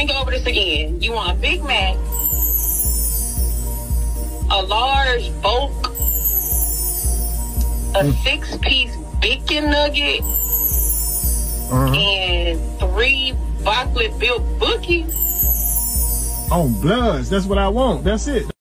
me go over this again. You want a Big Mac, a large bulk, a 6-piece bacon nugget, and 3 chocolate built bookies. On Bloods, that's what I want. That's it.